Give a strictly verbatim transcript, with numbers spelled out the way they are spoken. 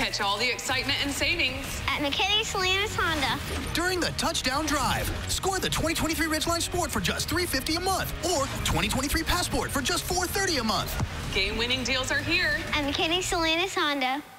Catch all the excitement and savings at McKenney Salinas Honda. During the touchdown drive, score the twenty twenty-three Ridgeline Sport for just three hundred fifty dollars a month or twenty twenty-three Passport for just four hundred thirty dollars a month. Game-winning deals are here at McKenney Salinas Honda.